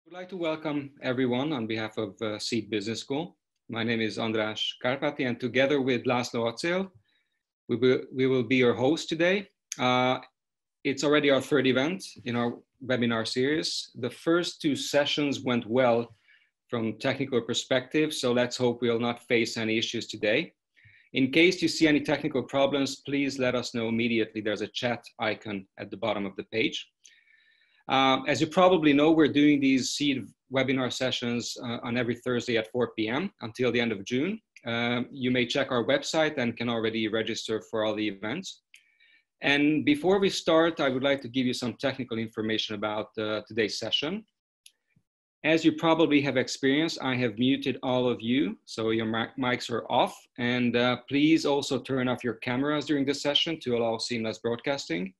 Would like to welcome everyone on behalf of Seed Business School. My name is András Kárpáti, and together with László Aczél, we will be your host today. It's already our third event in our webinar series. The first two sessions went well from technical perspective, so let's hope we'll not face any issues today. In case you see any technical problems, please let us know immediately. There's a chat icon at the bottom of the page. As you probably know, we're doing these Seed webinar sessions on every Thursday at 4 p.m. until the end of June. You may check our website and can already register for all the events. And before we start, I would like to give you some technical information about today's session. As you probably have experienced, I have muted all of you, so your mics are off. And please also turn off your cameras during this session to allow seamless broadcasting.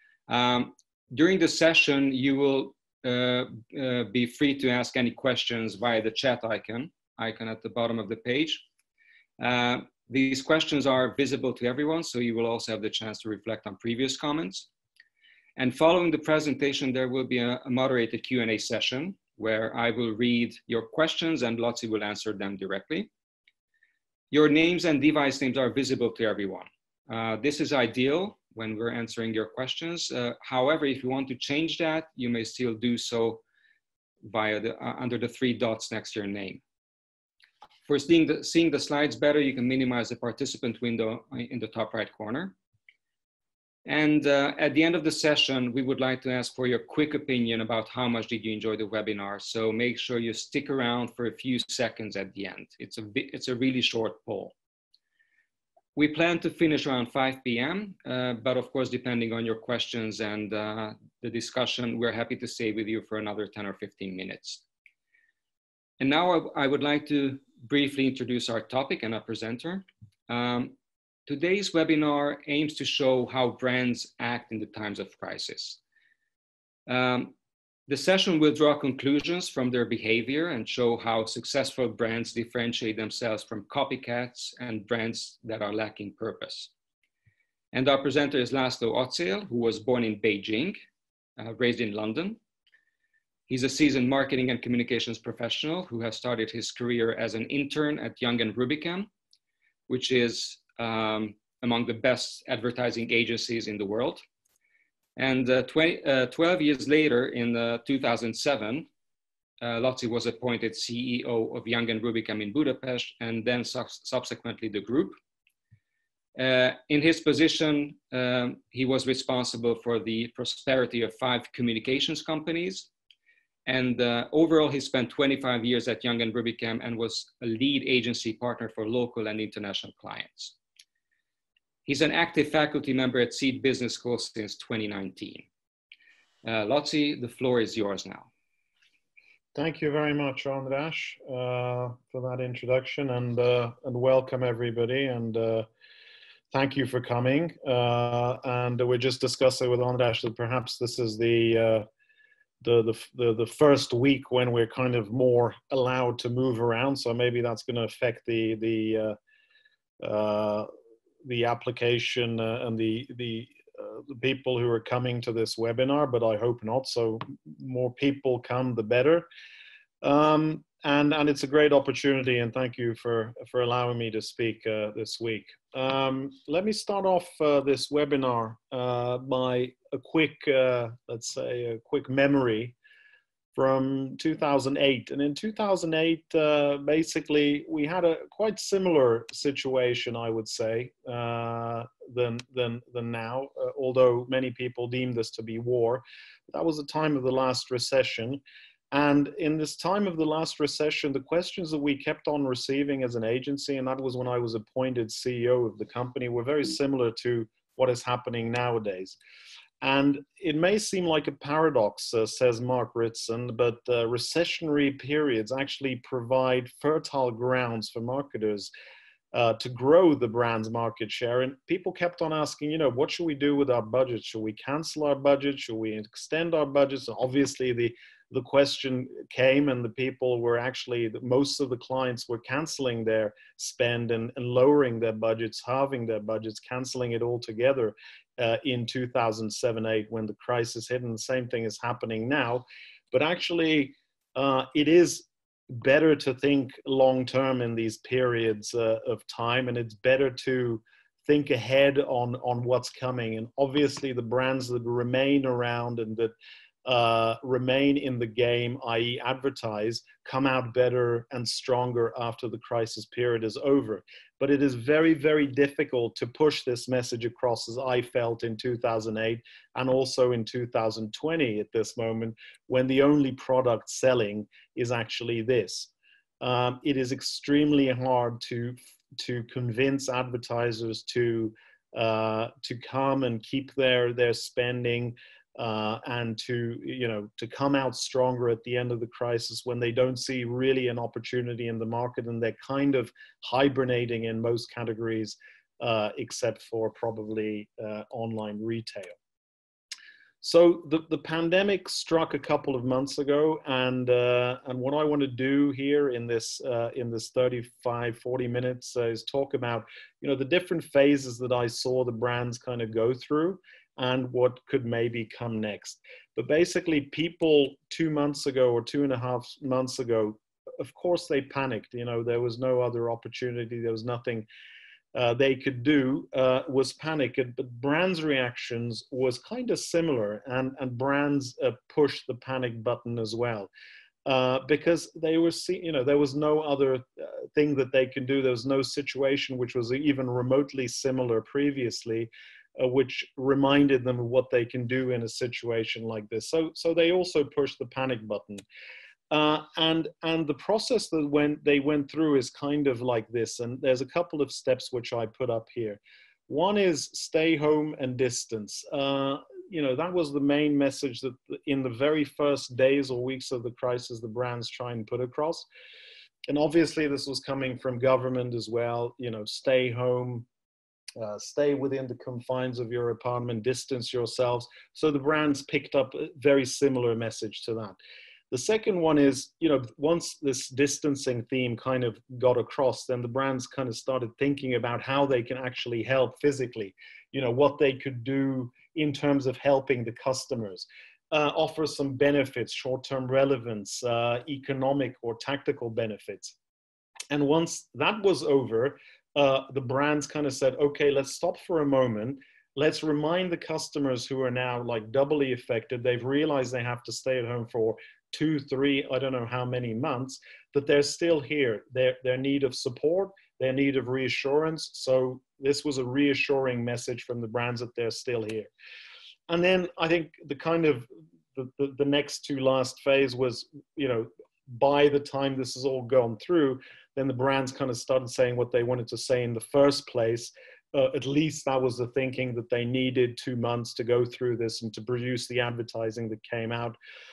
During the session, you will be free to ask any questions via the chat icon at the bottom of the page. These questions are visible to everyone, so you will also have the chance to reflect on previous comments. And following the presentation, there will be a moderated Q&A session where I will read your questions and László will answer them directly. Your names and device names are visible to everyone. This is ideal when we're answering your questions. However, if you want to change that, you may still do so via under the three dots next to your name. For seeing the slides better, you can minimize the participant window in the top right corner. And at the end of the session, we would like to ask for your quick opinion about how much did you enjoy the webinar. So make sure you stick around for a few seconds at the end. It's a really short poll. We plan to finish around 5 p.m., but of course, depending on your questions and the discussion, we're happy to stay with you for another 10 or 15 minutes. And now I would like to briefly introduce our topic and our presenter. Today's webinar aims to show how brands act in the times of crisis. The session will draw conclusions from their behavior and show how successful brands differentiate themselves from copycats and brands that are lacking purpose. And our presenter is László Aczél, who was born in Beijing, raised in London. He's a seasoned marketing and communications professional who has started his career as an intern at Young & Rubicam, which is among the best advertising agencies in the world. And 12 years later, in 2007, László was appointed CEO of Young & Rubicam in Budapest, and then subsequently the group. In his position, he was responsible for the prosperity of 5 communications companies. And overall, he spent 25 years at Young & Rubicam and was a lead agency partner for local and international clients. He's an active faculty member at Seed Business School since 2019. László, the floor is yours now. Thank you very much, András, for that introduction, and welcome everybody, and thank you for coming. And we're just discussing with András that perhaps this is the first week when we're kind of more allowed to move around, so maybe that's going to affect the application and the people who are coming to this webinar, but I hope not. So more people come, the better. And it's a great opportunity, and thank you for allowing me to speak this week. Let me start off this webinar by a quick, let's say, a quick memory from 2008. And in 2008, basically, we had a quite similar situation, I would say, than now, although many people deemed this to be war. That was the time of the last recession. And in this time of the last recession, the questions that we kept on receiving as an agency, and that was when I was appointed CEO of the company, were very similar to what is happening nowadays. And it may seem like a paradox, says Mark Ritson, but recessionary periods actually provide fertile grounds for marketers to grow the brand's market share. And people kept on asking, you know, what should we do with our budget? Should we cancel our budget? Should we extend our budgets? And obviously, the question came, and the people were actually, most of the clients were canceling their spend and lowering their budgets, halving their budgets, canceling it altogether in 2007-8 when the crisis hit. And the same thing is happening now. But actually, it is better to think long term in these periods of time, and it's better to think ahead on what's coming. And obviously the brands that remain around and that remain in the game, i.e. advertise, come out better and stronger after the crisis period is over. But it is very, very difficult to push this message across, as I felt in 2008 and also in 2020 at this moment, when the only product selling is actually this. It is extremely hard to convince advertisers to come and keep their spending, and to come out stronger at the end of the crisis when they don't see really an opportunity in the market, and they're kind of hibernating in most categories, except for probably online retail. So the pandemic struck a couple of months ago, and what I want to do here in this 35-40 minutes is talk about the different phases that I saw the brands kind of go through and what could maybe come next. But basically, people 2 months ago or 2.5 months ago, of course they panicked. There was no other opportunity. There was nothing they could do, was panic. But brands' reactions was kind of similar, and brands pushed the panic button as well, because they were there was no other thing that they can do. There was no situation which was even remotely similar previously, which reminded them of what they can do in a situation like this. So they also pushed the panic button. And the process that they went through is kind of like this, and there's a couple of steps which I put up here. One is stay home and distance. That was the main message that in the very first days or weeks of the crisis, the brands try and put across. And obviously this was coming from government as well, stay home, stay within the confines of your apartment, distance yourselves. So the brands picked up a very similar message to that. The second one is, once this distancing theme kind of got across, then the brands kind of started thinking about how they can actually help physically, what they could do in terms of helping the customers, offer some benefits, short-term relevance, economic or tactical benefits. And once that was over, the brands kind of said, okay, let's stop for a moment. Let's remind the customers who are now like doubly affected. They've realized they have to stay at home for 2, 3, I don't know how many months, that they're still here. Their need of support, their need of reassurance. So this was a reassuring message from the brands that they're still here. And then I think the kind of the next to last phase was, by the time this has all gone through, then the brands kind of started saying what they wanted to say in the first place. At least that was the thinking, that they needed 2 months to go through this and to produce the advertising that came out.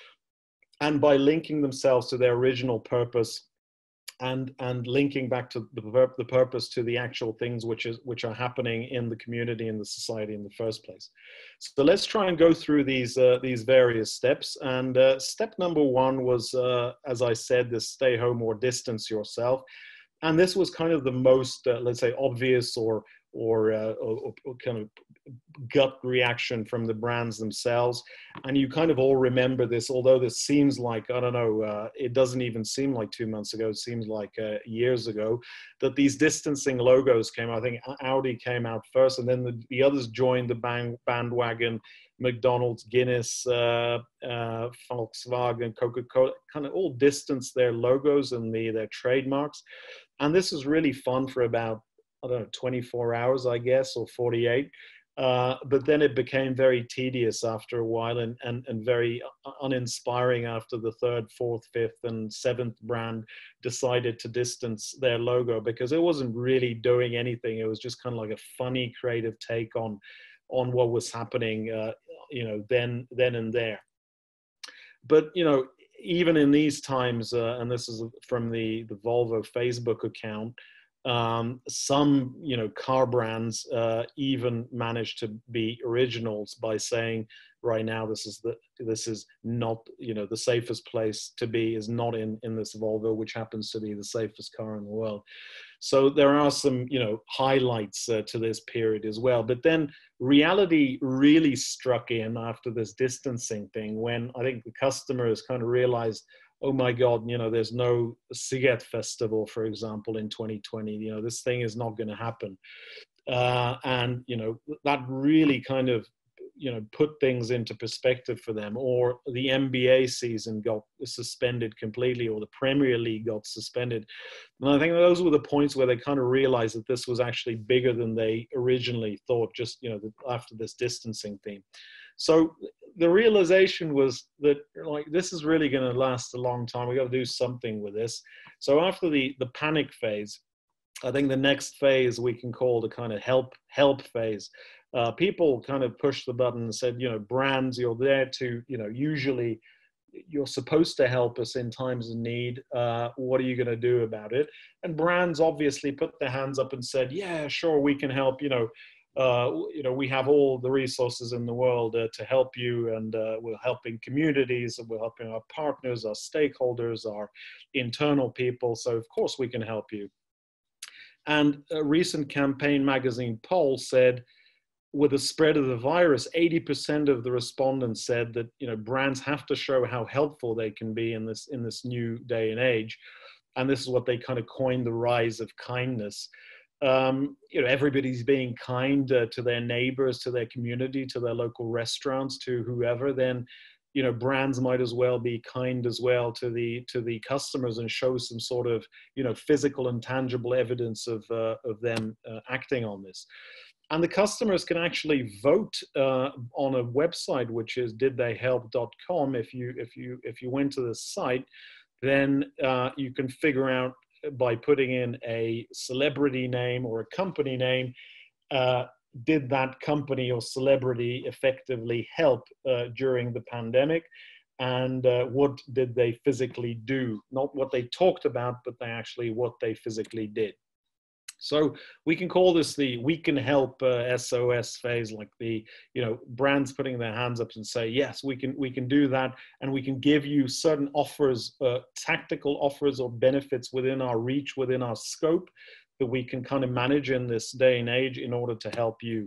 And by linking themselves to their original purpose and linking back to the purpose to the actual things which are happening in the community and the society in the first place. So let's try and go through these various steps. And step number 1 was, as I said, this stay home or distance yourself. And this was kind of the most, let's say, obvious or kind of gut reaction from the brands themselves. And you kind of all remember this, although this seems like, I don't know, it doesn't even seem like 2 months ago, it seems like years ago, that these distancing logos came out. I think Audi came out first, and then the others joined the bandwagon. McDonald's, Guinness, Volkswagen, Coca-Cola, kind of all distanced their logos and their trademarks. And this was really fun for about, I don't know, 24 hours, I guess, or 48. But then it became very tedious after a while, and very uninspiring after the 3rd, 4th, 5th, and 7th brand decided to distance their logo, because it wasn't really doing anything. It was just kind of like a funny, creative take on what was happening, then and there. But, even in these times, and this is from the Volvo Facebook account, some car brands even managed to be originals by saying, right now this is not, the safest place to be is not in this Volvo, which happens to be the safest car in the world. So there are some highlights to this period as well. But then reality really struck in after this distancing thing, when I think the customers kind of realized, oh my God, there's no Siget Festival, for example, in 2020. This thing is not going to happen. And that really kind of put things into perspective for them. Or the NBA season got suspended completely, or the Premier League got suspended. And I think those were the points where they kind of realized that this was actually bigger than they originally thought, just after this distancing theme. So the realization was that, like, this is really going to last a long time. We got to do something with this. So after the panic phase, I think the next phase we can call the kind of help phase. People kind of pushed the button and said, brands, you're there to, usually you're supposed to help us in times of need. What are you going to do about it? And brands obviously put their hands up and said, yeah, sure, we can help. We have all the resources in the world to help you, and we're helping communities, and we're helping our partners, our stakeholders, our internal people. So of course we can help you. And a recent Campaign magazine poll said, with the spread of the virus, 80% of the respondents said that brands have to show how helpful they can be in this new day and age. And this is what they kind of coined the rise of kindness. Everybody's being kind to their neighbors, to their community, to their local restaurants, to whoever. Then brands might as well be kind as well to the customers and show some sort of physical and tangible evidence of them acting on this. And the customers can actually vote on a website, which is didtheyhelp.com. If you went to the site, then you can figure out by putting in a celebrity name or a company name, did that company or celebrity effectively help during the pandemic? And what did they physically do? Not what they talked about, but what they physically did. So we can call this the we can help SOS phase, like the brands putting their hands up and say, yes, we can do that, and we can give you certain offers, tactical offers or benefits within our reach, within our scope, that we can kind of manage in this day and age in order to help you.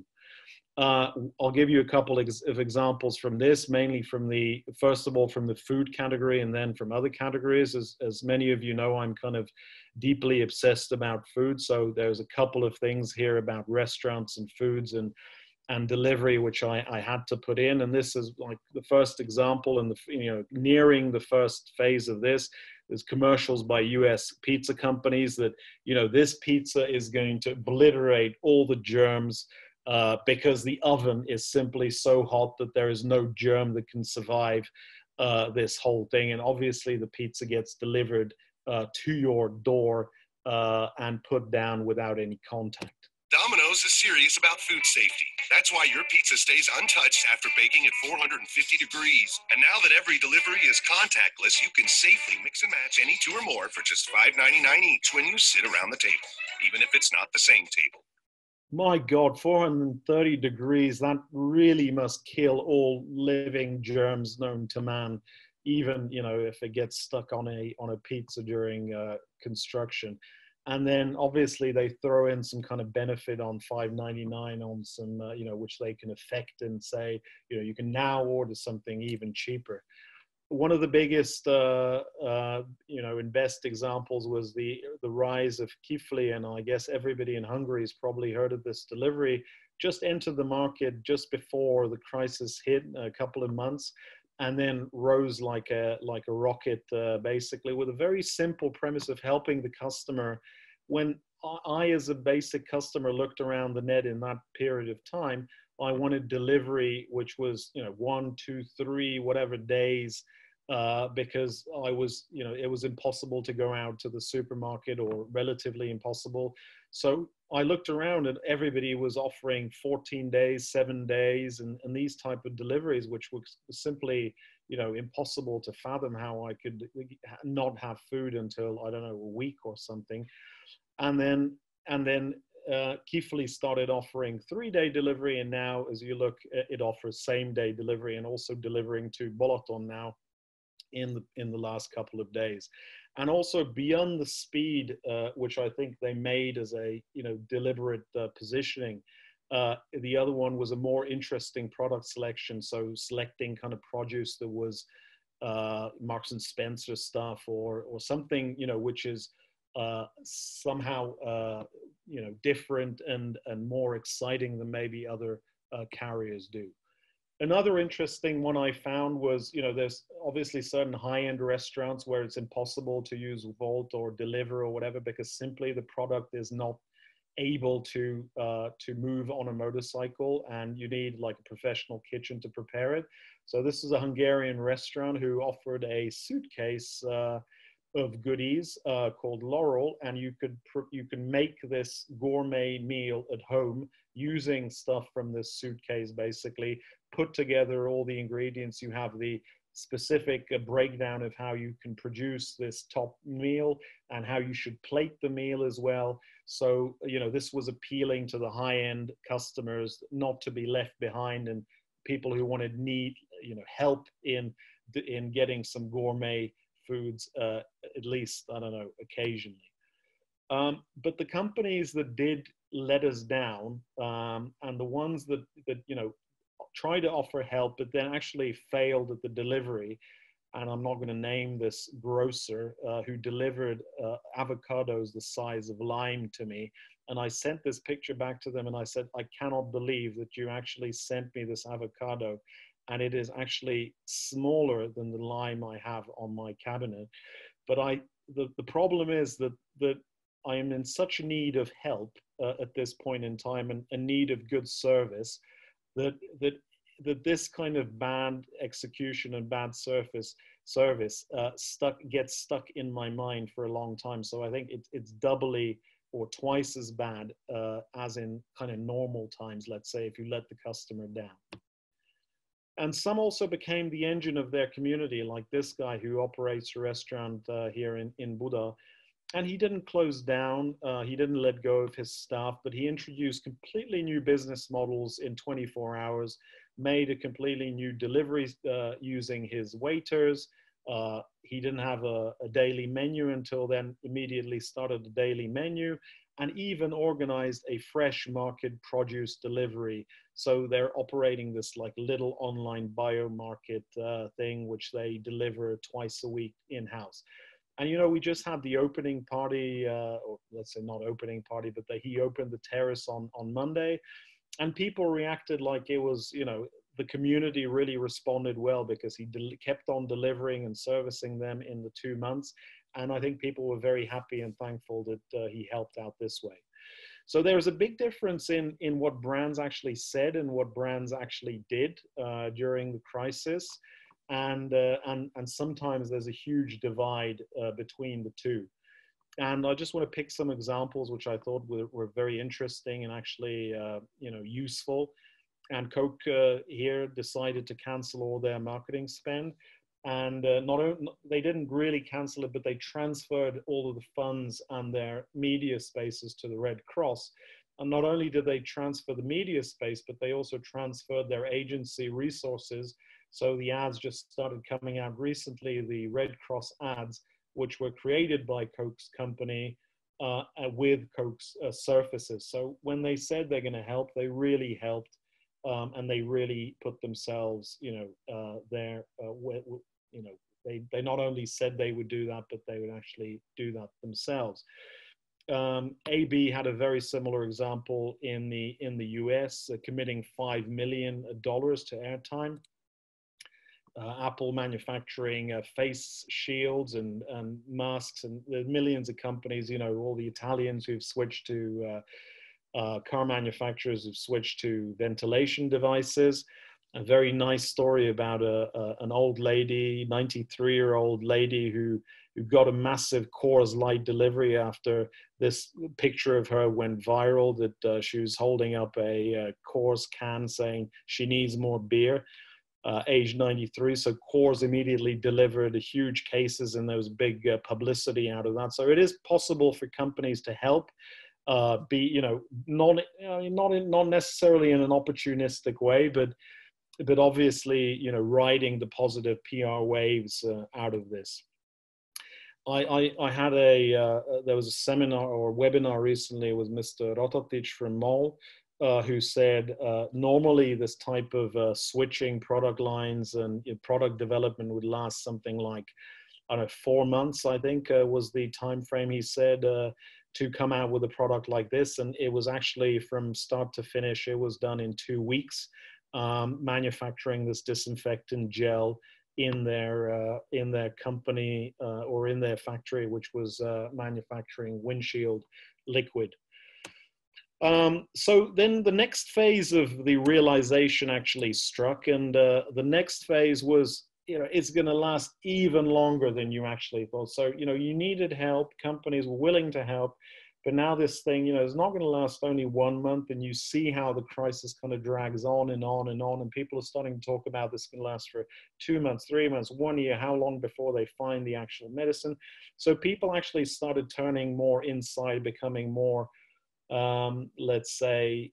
I'll give you a couple of examples from this, mainly first of all, from the food category, and then from other categories. As many of you know, I'm kind of deeply obsessed about food. So there's a couple of things here about restaurants and foods and delivery, which I had to put in. And this is like the first example, and nearing the first phase of this. There's commercials by US pizza companies that, this pizza is going to obliterate all the germs, because the oven is simply so hot that there is no germ that can survive this whole thing. And obviously the pizza gets delivered to your door and put down without any contact. Domino's is serious about food safety. That's why your pizza stays untouched after baking at 450 degrees. And now that every delivery is contactless, you can safely mix and match any two or more for just $5.99 each when you sit around the table, even if it's not the same table. My God, 430 degrees, that really must kill all living germs known to man, even, if it gets stuck on a pizza during construction. And then obviously they throw in some kind of benefit on $5.99 on some, which they can affect and say, you can now order something even cheaper. One of the biggest, and best examples was the rise of Kifli, and I guess everybody in Hungary has probably heard of this delivery. Just entered the market just before the crisis hit, a couple of months, and then rose like a rocket, basically, with a very simple premise of helping the customer. When I, as a basic customer, looked around the net in that period of time, I wanted delivery, which was 1, 2, 3, whatever days, because I was, it was impossible to go out to the supermarket, or relatively impossible. So I looked around and everybody was offering 14 days, 7 days, and these type of deliveries, which was simply, impossible to fathom how I could not have food until, I don't know, a week or something. And then Kifli started offering 3-day delivery, and now, as you look, it offers same-day delivery, and also delivering to Balaton now in the last couple of days. And also beyond the speed, which I think they made as a deliberate positioning, the other one was a more interesting product selection. So selecting kind of produce that was Marks and Spencer stuff or something, you know, which is somehow you know, different and more exciting than maybe other carriers do. Another interesting one I found was, you know, there's obviously certain high-end restaurants where it's impossible to use Volt or Deliver or whatever because simply the product is not able to move on a motorcycle, and you need like a professional kitchen to prepare it. So this is a Hungarian restaurant who offered a suitcase of goodies called Laurel, and you can make this gourmet meal at home using stuff from this suitcase. Basically, put together all the ingredients. You have the specific breakdown of how you can produce this top meal and how you should plate the meal as well. So, you know, this was appealing to the high-end customers, not to be left behind, and people who need, you know, help in getting some gourmet foods, at least, I don't know, occasionally. But the companies that did let us down, and the ones that you know, try to offer help, but then actually failed at the delivery. And I'm not going to name this grocer who delivered avocados the size of lime to me. And I sent this picture back to them and I said, I cannot believe that you actually sent me this avocado. And it is actually smaller than the lime I have on my cabinet. But the problem is that I am in such need of help at this point in time, and a need of good service, that this kind of bad execution and bad service gets stuck in my mind for a long time. So I think it's doubly or twice as bad as in kind of normal times, let's say, if you let the customer down. And some also became the engine of their community, like this guy who operates a restaurant here in Buda. And he didn't close down, he didn't let go of his staff, but he introduced completely new business models in 24 hours, made a completely new delivery using his waiters. He didn't have a daily menu until then, immediately started a daily menu, and even organized a fresh market produce delivery. So they're operating this like little online biomarket thing, which they deliver twice a week in-house. And, you know, we just had the opening party, or let's say not opening party, but he opened the terrace on Monday, and people reacted like it was, you know, the community really responded well because he kept on delivering and servicing them in the 2 months. And I think people were very happy and thankful that he helped out this way. So there's a big difference in what brands actually said and what brands actually did during the crisis. And sometimes there's a huge divide between the two. And I just want to pick some examples which I thought were very interesting and actually you know, useful. And Coke here decided to cancel all their marketing spend. And they didn't really cancel it, but they transferred all of the funds and their media spaces to the Red Cross. And not only did they transfer the media space, but they also transferred their agency resources. So the ads just started coming out recently, the Red Cross ads, which were created by Coke's company with Coke's surfaces. So when they said they're going to help, they really helped, and they really put themselves, you know, there. You know, they not only said they would do that, but they would actually do that themselves. AB had a very similar example in the US, committing $5 million to airtime. Apple manufacturing face shields and masks, and there's millions of companies, you know, all the Italians who've switched to car manufacturers who've switched to ventilation devices. A very nice story about an old lady, 93-year-old lady who got a massive Coors Light delivery after this picture of her went viral, that she was holding up a Coors can saying she needs more beer. Age 93, so Coors immediately delivered huge cases, and there was big publicity out of that. So it is possible for companies to help, be, you know, not necessarily in an opportunistic way, but obviously, you know, riding the positive PR waves out of this. I had there was a seminar or webinar recently with Mr. Rotatic from MOL, who said normally this type of switching product lines and product development would last something like, I don't know, 4 months, I think was the time frame he said, to come out with a product like this. And it was actually from start to finish, it was done in 2 weeks, manufacturing this disinfectant gel in their company or in their factory, which was manufacturing windshield liquid. So then the next phase of the realization actually struck, and the next phase was, it's going to last even longer than you actually thought. So, you needed help, companies were willing to help, but now this thing, is not going to last only 1 month, and you see how the crisis kind of drags on and on and on, and people are starting to talk about this can last for 2 months, 3 months, 1 year, how long before they find the actual medicine. So people actually started turning more inside, becoming more, let's say,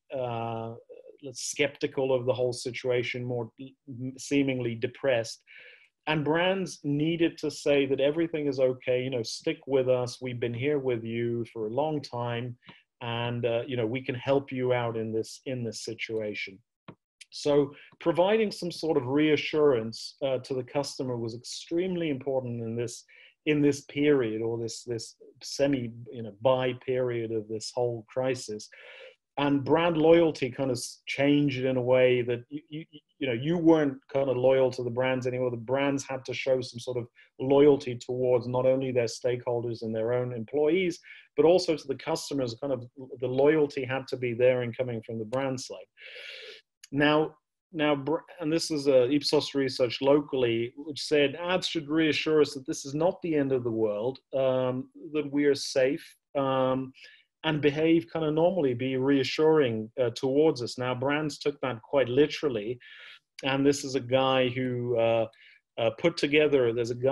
skeptical of the whole situation, more seemingly depressed. And brands needed to say that everything is okay, stick with us. We've been here with you for a long time, and we can help you out in this situation. So providing some sort of reassurance to the customer was extremely important in this period, or this semi buy period of this whole crisis. And brand loyalty kind of changed in a way that you weren't kind of loyal to the brands anymore. The brands had to show some sort of loyalty towards not only their stakeholders and their own employees, but also to the customers. Kind of the loyalty had to be there and coming from the brand side. Now, and this is Ipsos research locally, which said ads should reassure us that this is not the end of the world, that we are safe, and behave kind of normally, be reassuring towards us. Now, brands took that quite literally, and this is a guy who put together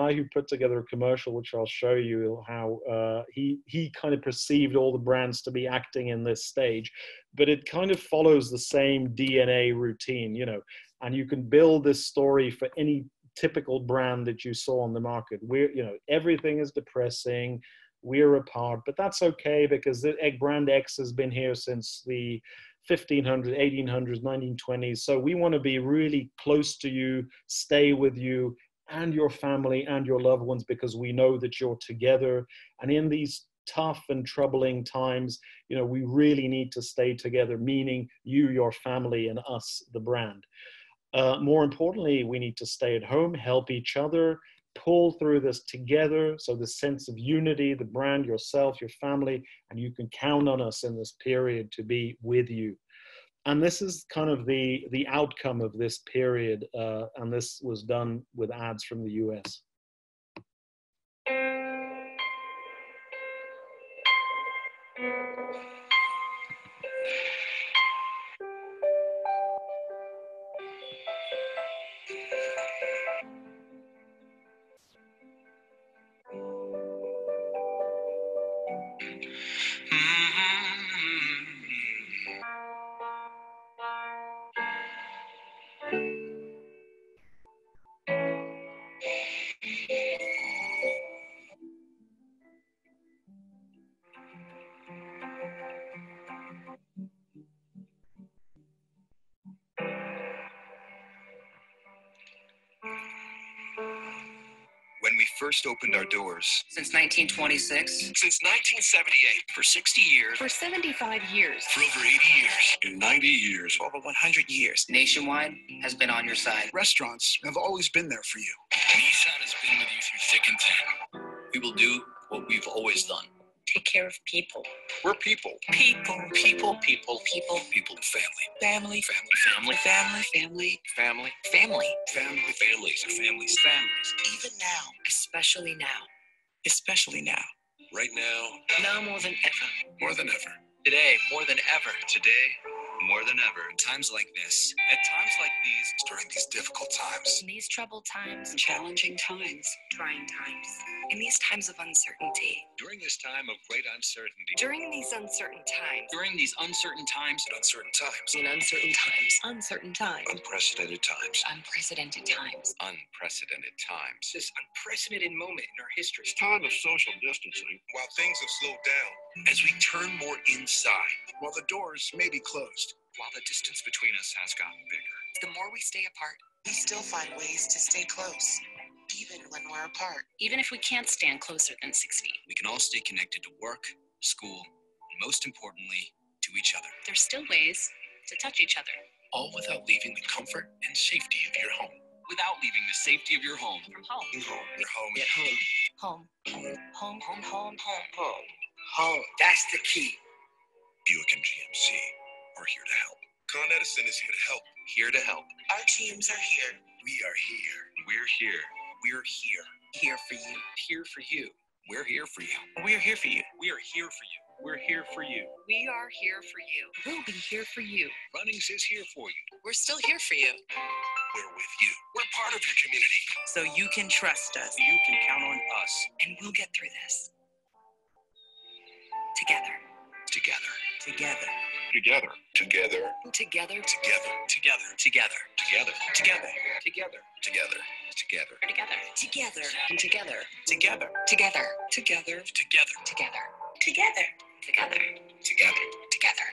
a commercial, which I'll show you how he kind of perceived all the brands to be acting in this stage, but it kind of follows the same DNA routine, and you can build this story for any typical brand that you saw on the market. Everything is depressing, we're apart, but that's okay, because the brand X has been here since the 1500s, 1800s, 1920s. So we want to be really close to you, stay with you and your family and your loved ones, because we know that you're together. And in these tough and troubling times, we really need to stay together, meaning you, your family, and us, the brand. More importantly, we need to stay at home, help each other, pull through this together. So the sense of unity, the brand, yourself, your family, and you can count on us in this period to be with you. And this is kind of the outcome of this period. And this was done with ads from the US. When we first opened our doors. Since 1926. Since 1978. For 60 years. For 75 years. For over 80 years. In 90 years. For over 100 years. Nationwide has been on your side. Restaurants have always been there for you. Nissan has been with you through thick and thin. We will do what we've always done. Take care of people. We're people. People. People. People. People. People and family. Family. Family. Family. Family. Family. Family. Family. Families are families. Families. Even now. Especially now. Especially now. Right now. Now more than ever. More than ever. Today more than ever. Today more than ever. Times like this. At times like these. During these difficult times. In these troubled times, Challenging times. trying times, In these times of uncertainty. During this time of great uncertainty. during these uncertain times, During these uncertain times. At uncertain times. In uncertain times. uncertain times, Unprecedented times. unprecedented times, Unprecedented times. This unprecedented moment in our history. It's time of social distancing. While things have slowed down. As we turn more inside. While the doors may be closed. while the distance between us has gotten bigger. The more we stay apart, we still find ways to stay close, even when we're apart. Even if we can't stand closer than 6 feet, We can all stay connected to work, school, and most importantly, to each other. there's still ways to touch each other. All without leaving the comfort and safety of your home. Without leaving the safety of your home. From home. Your home. At home. Home. Home, home, home, home. Home. Home. That's the key. Buick and GMC are here to help. Con Edison is here to help. Here to help. Our teams are here. We are here. We're here. We're here. Here for you. Here for you. We're here for you. We're here for you. We are here for you. We're here for you. We are here for you. We'll be here for you. Runnings is here for you. We're still here for you. We're with you. We're part of your community. So you can trust us. You can count on us. And we'll get through this. Together. Together. Together. Together. Together. Together. Together. Together. Together. Together. Together. Together. Together. Together. We're together. Together. Together. Together. Together. Together. Together. Together. Together. Together. Together. Together.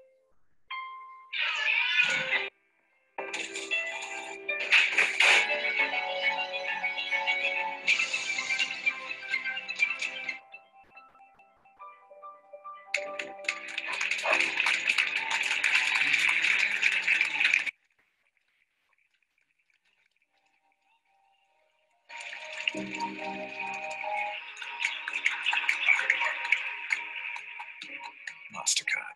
MasterCard.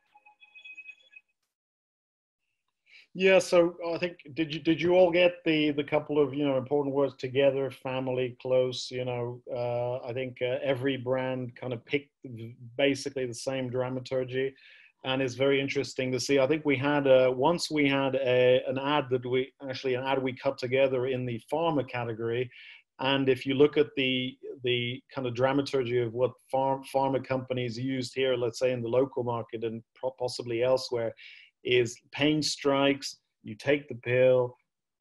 Yeah, so I think did you all get the couple of important words together, family, close? I think every brand kind of picked basically the same dramaturgy, and it's very interesting to see. I think we had once we had an ad we cut together in the pharma category, and if you look at the kind of dramaturgy of what pharma companies used here, let's say in the local market and possibly elsewhere, is pain strikes, you take the pill,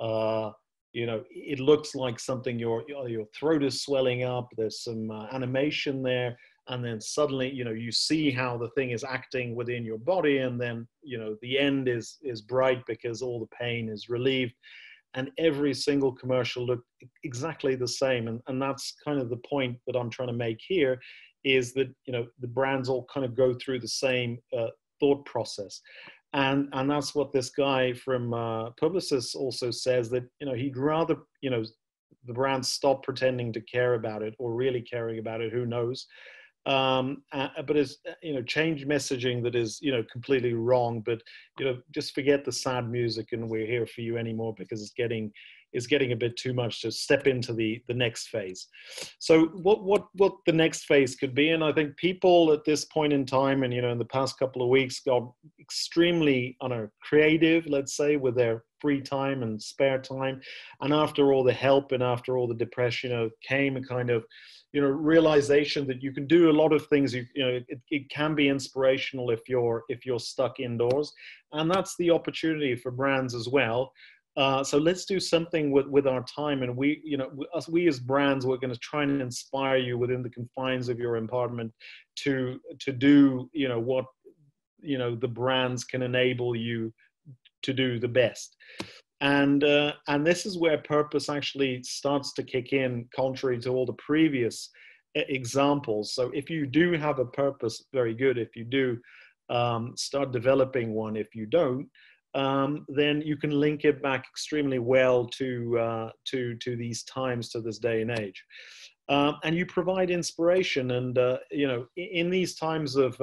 it looks like something, your throat is swelling up, there's some animation there, and then suddenly, you see how the thing is acting within your body, and then, the end is bright because all the pain is relieved. And every single commercial looked exactly the same. And that's kind of the point that I'm trying to make here, is that, the brands all kind of go through the same thought process. And that's what this guy from Publicis also says, that, he'd rather, the brands stop pretending to care about it, or really caring about it, who knows. But it's, change messaging that is, completely wrong, but, just forget the sad music and we're here for you anymore, because it's getting a bit too much to step into the next phase. So what the next phase could be, and I think people at this point in time, and, in the past couple of weeks, got extremely creative, let's say, with their free time and spare time. And after all the help and after all the depression, came a kind of, realization that you can do a lot of things. It can be inspirational if you're stuck indoors, and that's the opportunity for brands as well. So let's do something with our time, and we as brands, we're going to try and inspire you within the confines of your apartment to do what the brands can enable you to do the best. And this is where purpose actually starts to kick in, contrary to all the previous examples. So if you do have a purpose, very good. If you do, start developing one. If you don't, then you can link it back extremely well to these times, to this day and age. And you provide inspiration. And in these times of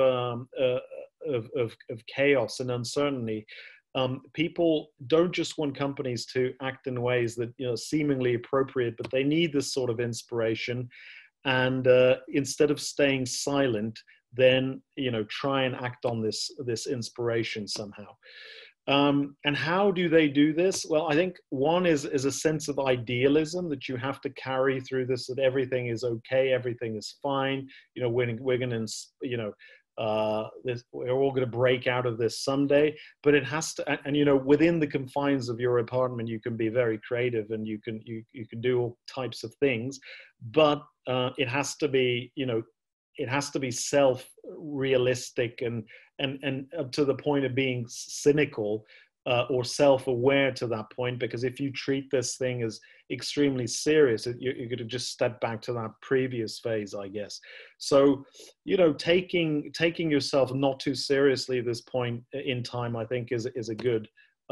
chaos and uncertainty, people don't just want companies to act in ways that seemingly appropriate, but they need this sort of inspiration. And instead of staying silent, then try and act on this inspiration somehow. And how do they do this? Well, I think one is a sense of idealism that you have to carry through this, that everything is okay, everything is fine. We're going to we're all going to break out of this someday, but it has to, and within the confines of your apartment, you can be very creative and you can do all types of things, but it has to be, it has to be self-realistic and and up to the point of being cynical or self-aware to that point, because if you treat this thing as extremely serious, you're going to just step back to that previous phase, I guess. So, you know, taking yourself not too seriously at this point in time, I think is a good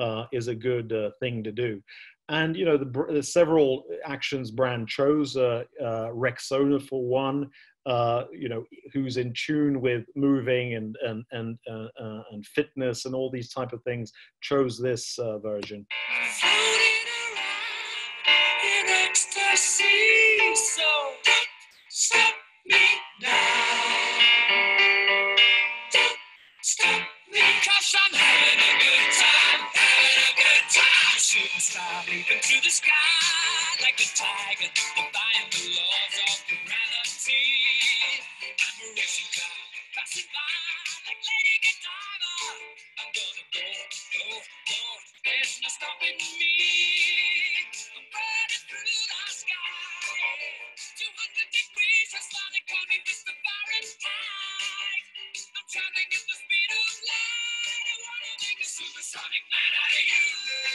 thing to do. And you know, the several actions brand chose. Rexona for one, you know, who's in tune with moving and fitness and all these type of things, chose this version. Floating around in ecstasy, so don't stop me now. Don't stop me, 'cause I'm having a good time, having a good time. Shooting star leaping through the sky like a tiger, defying the laws of gravity. I'm a racing car, passing by like Lady Godiva. I'm gonna go, go, go. There's no stopping me. I'm burning through the sky. 200 degrees, that's why they call me Mr. Fahrenheit. I'm traveling at the speed of light. I wanna make a supersonic man out of you.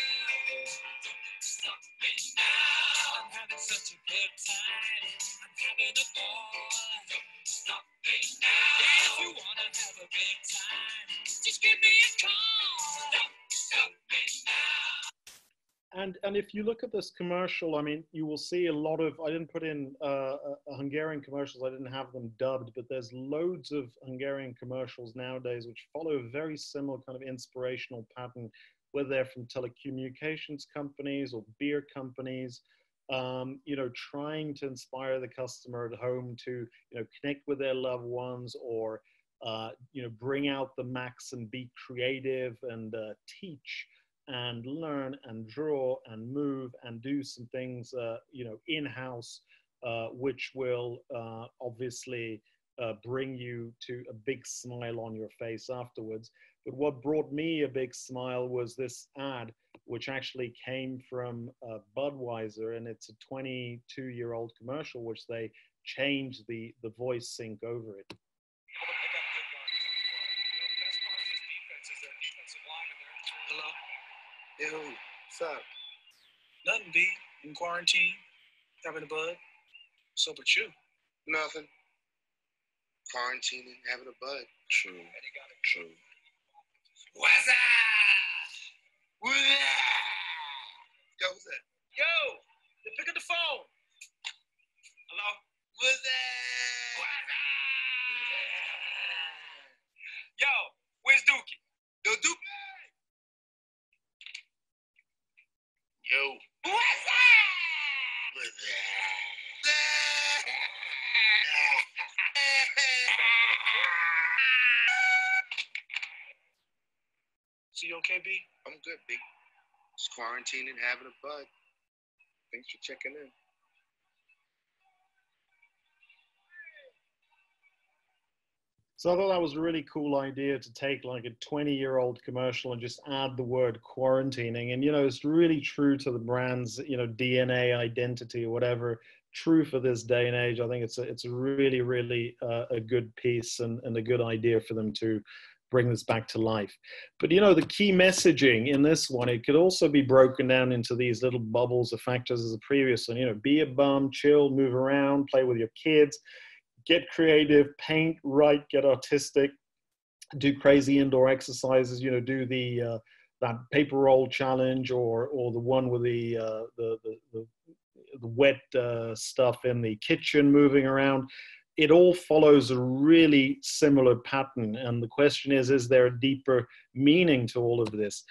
Don't stop me now. I'm having such a good time. I'm having a ball. Don't stop me now. If you wanna have a good time, just give me a call. Don't stop me now. And if you look at this commercial, I mean, you will see a lot of, I didn't put in Hungarian commercials, I didn't have them dubbed, but there's loads of Hungarian commercials nowadays which follow a very similar kind of inspirational pattern, whether they're from telecommunications companies or beer companies, you know, trying to inspire the customer at home to, you know, connect with their loved ones, or, you know, bring out the max and be creative and teach and learn and draw and move and do some things, you know, in-house, which will obviously bring you to a big smile on your face afterwards. But what brought me a big smile was this ad, which actually came from Budweiser, and it's a 22-year-old commercial, which they changed the voice sync over it. Hello? Hey, who? What's up? Nothing, B. In quarantine. Having a bud. What's up with you? Nothing. Quarantining, having a bud. True. True. What's up? What's up? Yo, what's that? Yo! You pick up the phone. Hello? What's that? What's up? Yo, where's Dookie? Yo, Duke. Yo. What's up? What's So you okay, B? I'm good, B. Just quarantining, having a bud. Thanks for checking in. So I thought that was a really cool idea to take like a 20-year-old commercial and just add the word quarantining. And, you know, it's really true to the brand's, you know, DNA, identity, or whatever, true for this day and age. I think it's a really, really a good piece and a good idea for them to bring this back to life. But, you know, the key messaging in this one, it could also be broken down into these little bubbles of factors as the previous one. You know, be a bum, chill, move around, play with your kids, get creative, paint, write, get artistic, do crazy indoor exercises, you know, do the that paper roll challenge, or the one with the wet stuff in the kitchen moving around. It all follows a really similar pattern. And the question is there a deeper meaning to all of this?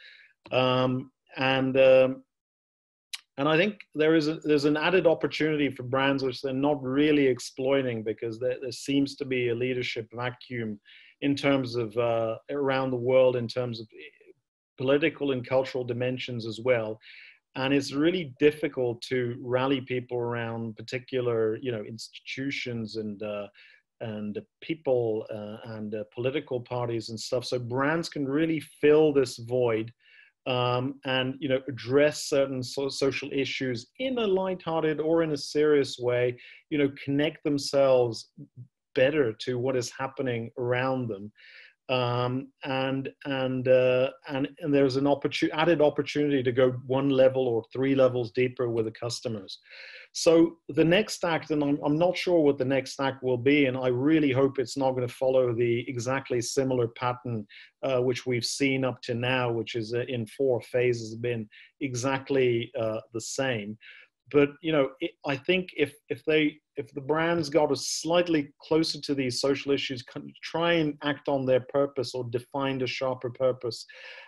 And I think there's an added opportunity for brands which they're not really exploiting, because there seems to be a leadership vacuum in terms of around the world, in terms of political and cultural dimensions as well. And it's really difficult to rally people around particular, you know, institutions and people and political parties and stuff. So brands can really fill this void. And, you know, address certain social issues in a lighthearted or in a serious way, you know, connect themselves better to what is happening around them. and there's an added opportunity to go one level or 3 levels deeper with the customers. So the next act, and I'm not sure what the next act will be, and I really hope it's not going to follow the exactly similar pattern which we've seen up to now, which is in 4 phases, been exactly the same. But I think if the brands got us slightly closer to these social issues, try and act on their purpose or define a sharper purpose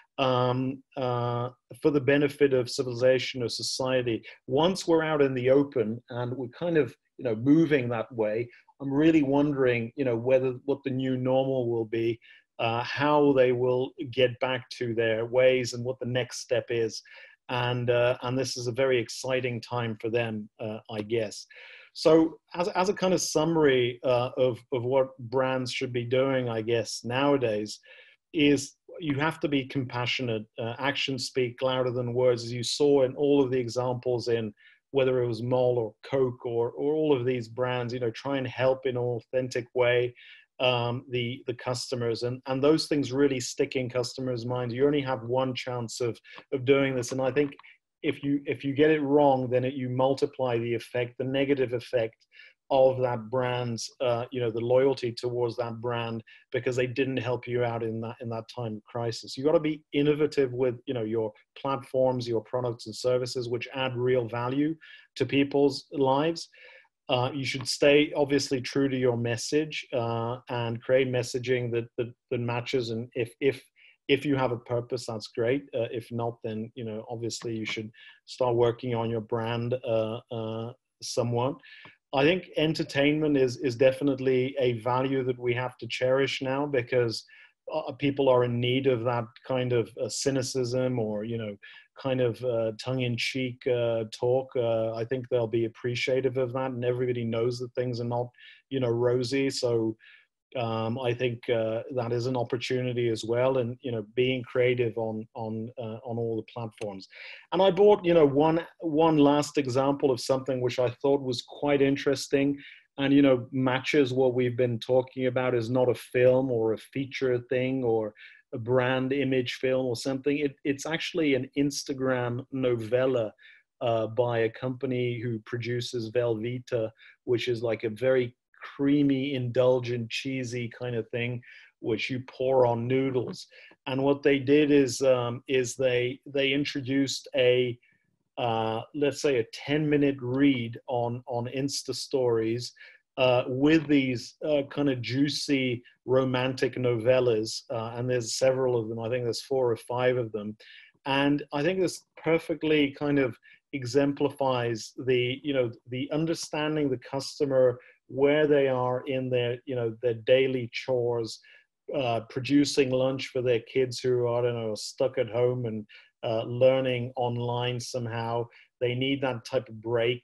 for the benefit of civilization or society. Once we're out in the open and we're kind of moving that way, I'm really wondering what the new normal will be, how they will get back to their ways, and what the next step is. And this is a very exciting time for them, I guess. So as a kind of summary of what brands should be doing, I guess, nowadays, is you have to be compassionate. Actions speak louder than words, as you saw in all of the examples in whether it was Mall or Coke or all of these brands, try and help in an authentic way the customers, and those things really stick in customers' minds. You only have one chance of doing this, and I think if you get it wrong, then you multiply the effect, the negative effect of that brand's the loyalty towards that brand, because they didn't help you out in that time of crisis. You got to be innovative with your platforms, your products and services which add real value to people's lives. You should stay obviously true to your message and create messaging that matches. And if you have a purpose, that's great. If not, then obviously you should start working on your brand somewhat. I think entertainment is definitely a value that we have to cherish now, because people are in need of that kind of cynicism or kind of tongue-in-cheek talk. I think they'll be appreciative of that, and everybody knows that things are not rosy. So I think that is an opportunity as well, and being creative on all the platforms. And I brought one last example of something which I thought was quite interesting, and matches what we've been talking about. Is not a film or a feature thing or a brand image film or something. It's actually an Instagram novella by a company who produces Velveeta, which is like a very creamy, indulgent, cheesy kind of thing, which you pour on noodles. And what they did is they introduced a let's say a 10-minute read on Insta stories with these kind of juicy romantic novellas, and there's several of them. I think there's 4 or 5 of them, and I think this perfectly kind of exemplifies the understanding the customer, where they are in their their daily chores, producing lunch for their kids who are stuck at home and learning online somehow. They need that type of break.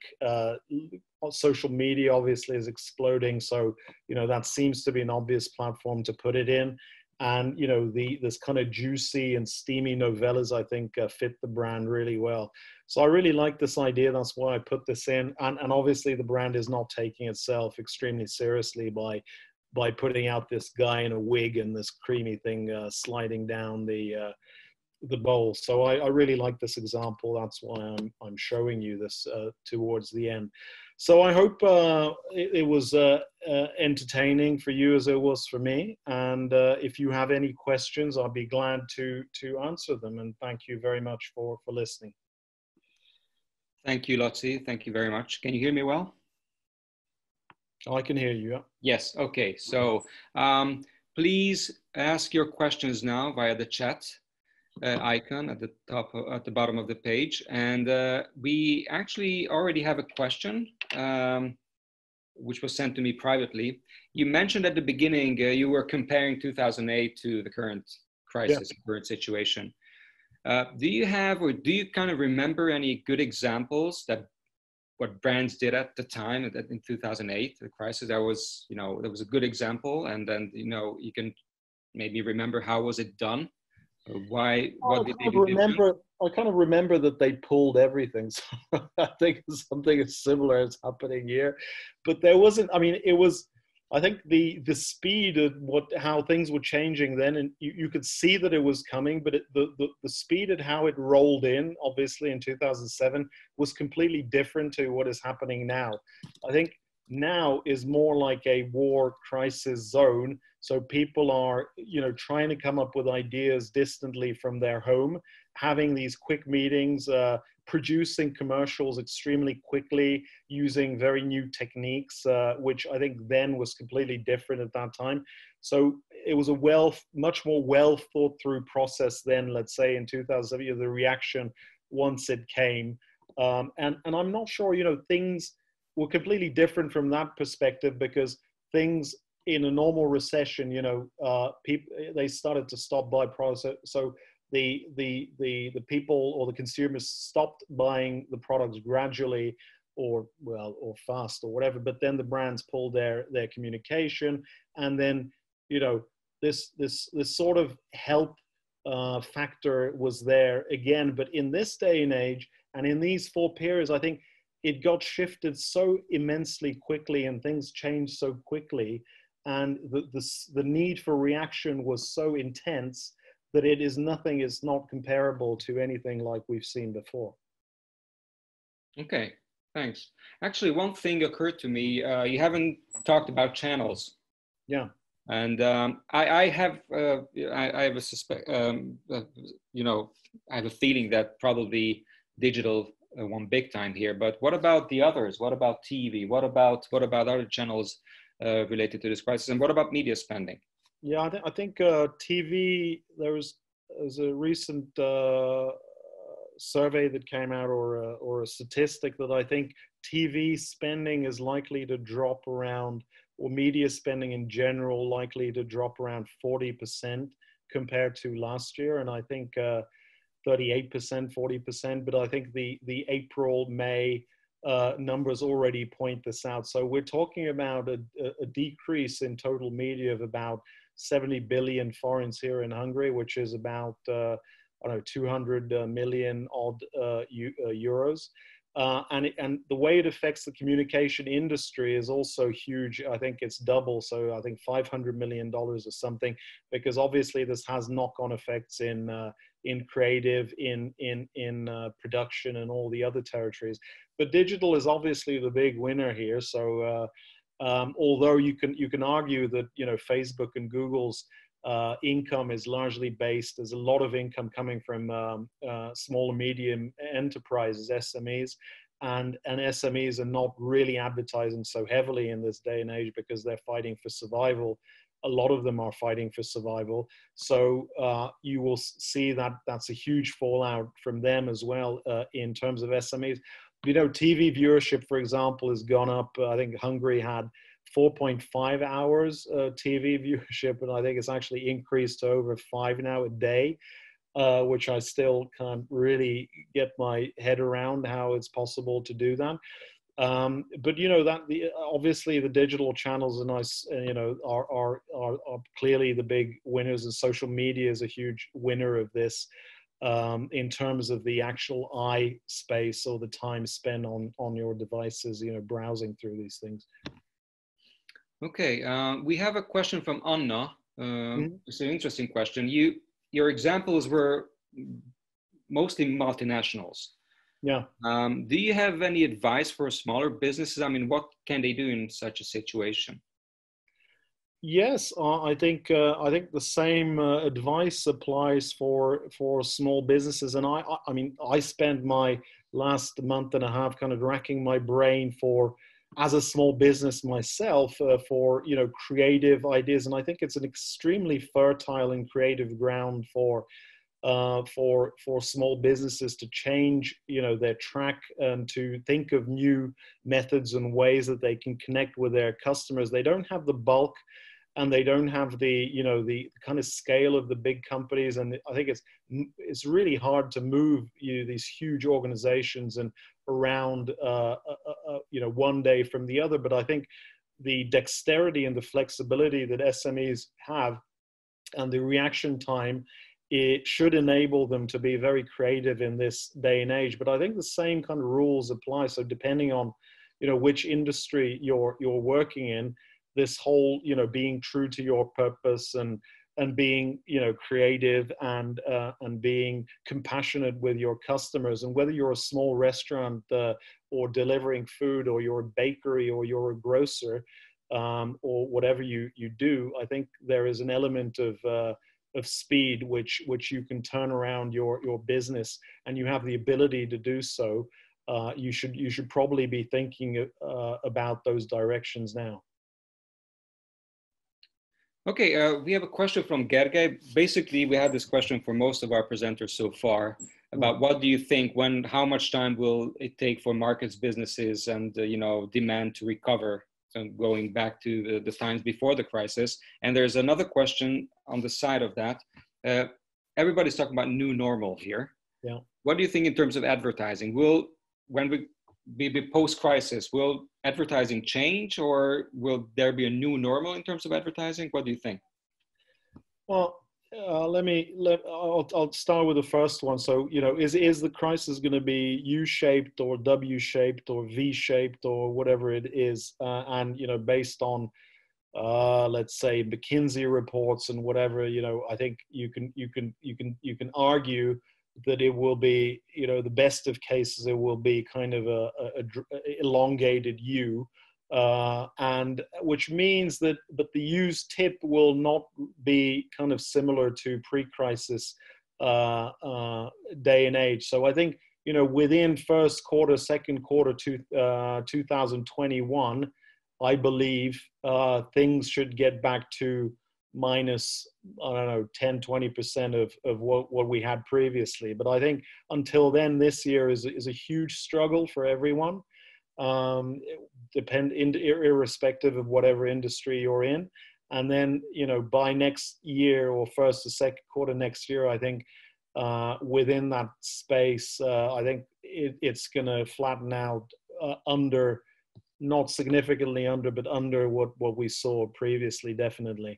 Social media obviously is exploding, so that seems to be an obvious platform to put it in. And this kind of juicy and steamy novellas, I think, fit the brand really well. So I really like this idea. That's why I put this in. And obviously the brand is not taking itself extremely seriously by putting out this guy in a wig and this creamy thing sliding down the bowl. So I really like this example. That's why I'm showing you this towards the end. So I hope it was entertaining for you as it was for me. And if you have any questions, I'll be glad to answer them. And thank you very much for listening. Thank you, Lotzi. Thank you very much. Can you hear me well? I can hear you. Yeah. Yes. Okay. So please ask your questions now via the chat icon at the bottom of the page. And we actually already have a question which was sent to me privately. You mentioned at the beginning you were comparing 2008 to the current crisis, yeah, current situation. Do you have, or do you kind of remember any good examples that what brands did at the time in 2008, the crisis? That was, there was a good example, and then you can maybe remember how was it done. Why? What did they do? I kind of remember that they pulled everything. So I think something similar is happening here, but there wasn't. I mean, it was. I think the speed of how things were changing then, and you could see that it was coming, but the speed at how it rolled in, obviously in 2007, was completely different to what is happening now. I think now is more like a war crisis zone. So people are, trying to come up with ideas distantly from their home, having these quick meetings, producing commercials extremely quickly, using very new techniques, which I think then was completely different at that time. So it was a much more well thought through process then, let's say in 2007, the reaction once it came. And I'm not sure, things were completely different from that perspective, because things in a normal recession, people, they started to stop by process. So the people or the consumers stopped buying the products gradually or fast or whatever, but then the brands pulled their communication, and then this sort of help factor was there again. But in this day and age and in these 4 periods, I think it got shifted so immensely quickly and things changed so quickly, and the need for reaction was so intense that it's not comparable to anything like we've seen before. Okay, thanks. Actually, one thing occurred to me. You haven't talked about channels. Yeah. And I have a I have a feeling that probably digital won big time here. But what about the others? What about TV? What about other channels related to this crisis? And what about media spending? Yeah, I think TV. There's a recent survey that came out, or a statistic that I think TV spending is likely to drop around, or media spending in general likely to drop around 40% compared to last year, and I think 38%, 40%. But I think the April, May numbers already point this out. So we're talking about a decrease in total media of about 70 billion forints here in Hungary, which is about 200 million odd euros. And the way it affects the communication industry is also huge. I think it's double. So I think $500 million or something, because obviously this has knock-on effects in creative, in production, and all the other territories. But digital is obviously the big winner here. So although you can argue that Facebook and Google's income is largely based, there's a lot of income coming from small and medium enterprises, SMEs, and SMEs are not really advertising so heavily in this day and age because they're fighting for survival. A lot of them are fighting for survival. So you will see that that's a huge fallout from them as well in terms of SMEs. TV viewership, for example, has gone up. I think Hungary had 4.5 hours TV viewership, and I think it's actually increased to over 5 now a day, which I still can't really get my head around how it's possible to do that. But obviously the digital channels are nice, are clearly the big winners, and social media is a huge winner of this. In terms of the actual eye space or the time spent on your devices, browsing through these things. Okay, we have a question from Anna. It's an interesting question. Your examples were mostly multinationals. Yeah. Do you have any advice for smaller businesses? I mean, what can they do in such a situation? Yes, I think the same advice applies for small businesses. And I mean, I spent my last month and a half kind of racking my brain as a small business myself, for creative ideas. And I think it's an extremely fertile and creative ground for small businesses to change their track and to think of new methods and ways that they can connect with their customers. They don't have the bulk, and they don't have the kind of scale of the big companies. And I think it's really hard to move these huge organizations and around one day from the other. But I think the dexterity and the flexibility that SMEs have and the reaction time, it should enable them to be very creative in this day and age. But I think the same kind of rules apply. So depending on which industry you're working in, this whole, being true to your purpose and being, creative and being compassionate with your customers. And whether you're a small restaurant or delivering food, or you're a bakery, or you're a grocer, or whatever you do, I think there is an element of speed which you can turn around your business, and you have the ability to do so. You should probably be thinking about those directions now. Okay, we have a question from Gergely. Basically, we had this question for most of our presenters so far about what do you think, how much time will it take for markets, businesses, and demand to recover, so going back to the times before the crisis. And there's another question on the side of that. Everybody's talking about new normal here. Yeah. What do you think in terms of advertising? When we be post-crisis, will advertising change, or will there be a new normal in terms of advertising? What do you think? Well, I'll start with the first one. So, is the crisis going to be U-shaped or W-shaped or V-shaped or whatever it is? And, based on, let's say, McKinsey reports and whatever, I think you can argue that it will be, the best of cases, it will be kind of a elongated U, and which means that the U's tip will not be kind of similar to pre-crisis day and age. So I think, within first quarter, second quarter 2021, I believe things should get back to minus, 10-20% of what we had previously. But I think until then, this year is a huge struggle for everyone, irrespective of whatever industry you're in. And then, by next year, or first or second quarter next year, I think within that space, I think it's going to flatten out under, not significantly under, but under what we saw previously, definitely.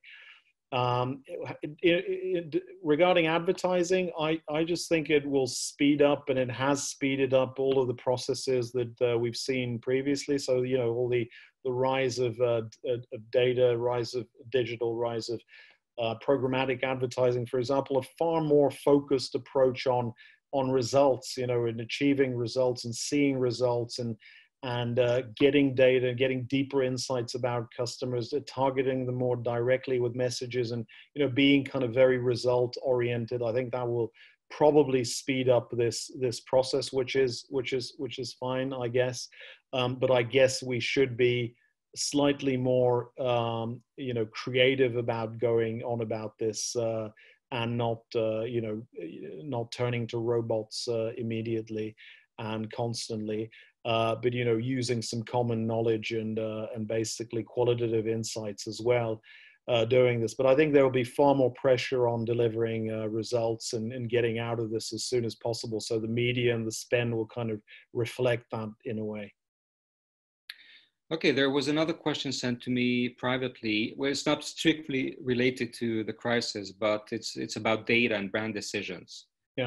Regarding advertising, I just think it will speed up, and it has speeded up all of the processes that we've seen previously. So, all the rise of data, rise of digital, rise of programmatic advertising, for example, a far more focused approach on results, and achieving results and seeing results, and getting data, getting deeper insights about customers, targeting them more directly with messages, and being kind of very result oriented. I think that will probably speed up this process, which is fine, I guess. But I guess we should be slightly more creative about going on about this, and not turning to robots immediately and constantly. But using some common knowledge and basically qualitative insights as well, doing this. But I think there will be far more pressure on delivering results and getting out of this as soon as possible. So the media and the spend will kind of reflect that in a way. Okay, there was another question sent to me privately. Well, it's not strictly related to the crisis, but it's about data and brand decisions. Yeah.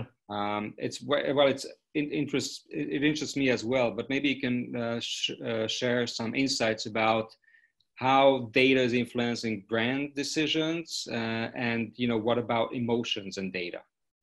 It interests me as well, but maybe you can share some insights about how data is influencing brand decisions, and what about emotions and data?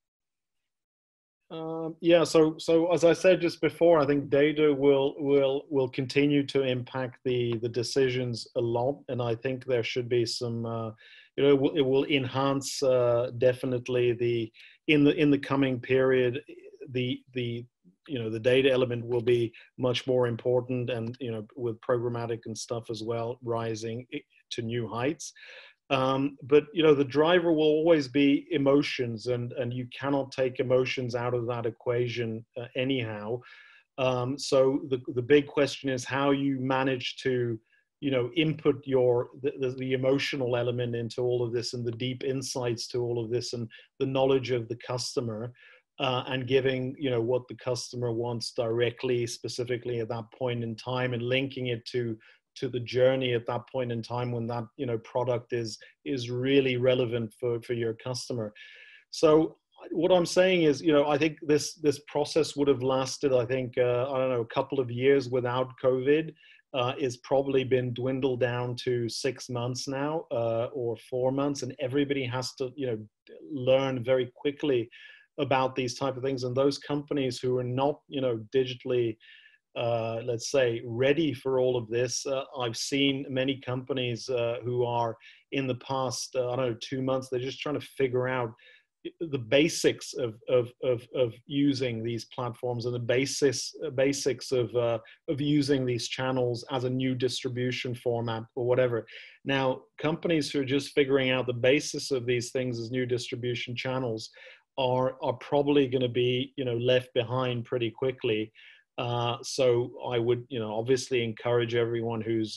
Yeah. So as I said just before, I think data will continue to impact the decisions a lot, and I think there should be some. It will enhance definitely in the coming period. The data element will be much more important, and with programmatic and stuff as well rising to new heights. But the driver will always be emotions, and you cannot take emotions out of that equation anyhow. So the big question is how you manage to input the emotional element into all of this, and the deep insights to all of this, and the knowledge of the customer, and giving what the customer wants directly, specifically at that point in time, and linking it to the journey at that point in time when that product is really relevant for your customer. So what I'm saying is, I think this process would have lasted, I think, a couple of years without COVID. is probably been dwindled down to 6 months now, or 4 months, and everybody has to, learn very quickly about these type of things. And those companies who are not, digitally, let's say, ready for all of this, I've seen many companies who are in the past, I don't know, 2 months, they're just trying to figure out the basics of using these platforms and the basics of using these channels as a new distribution format or whatever. Now, companies who are just figuring out the basis of these things as new distribution channels are probably going to be, left behind pretty quickly. So I would, obviously encourage everyone who's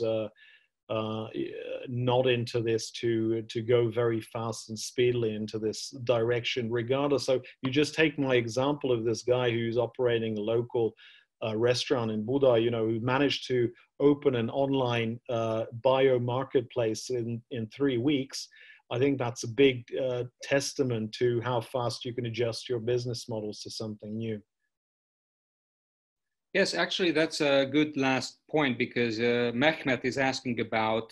not into this to go very fast and speedily into this direction, regardless. So you just take my example of this guy who's operating a local restaurant in Buda, who managed to open an online bio marketplace in 3 weeks. I think that's a big testament to how fast you can adjust your business models to something new. Yes, actually, that's a good last point, because Mehmet is asking about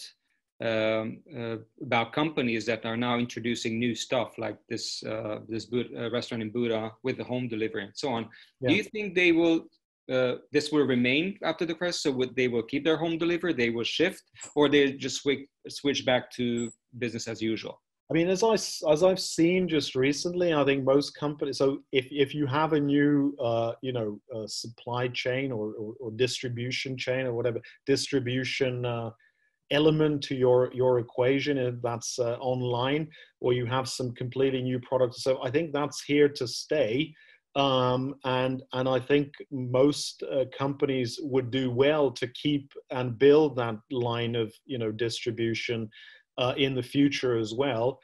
companies that are now introducing new stuff like this restaurant in Buda with the home delivery and so on. Yeah. Do you think they will this will remain after the crisis? So they will keep their home delivery, they will shift, or they just switch back to business as usual? I mean, as I've seen just recently, I think most companies. So if you have a new, supply chain or distribution chain or whatever distribution element to your equation, and that's online, or you have some completely new products. So I think that's here to stay. And I think most companies would do well to keep and build that line of, distribution in the future as well.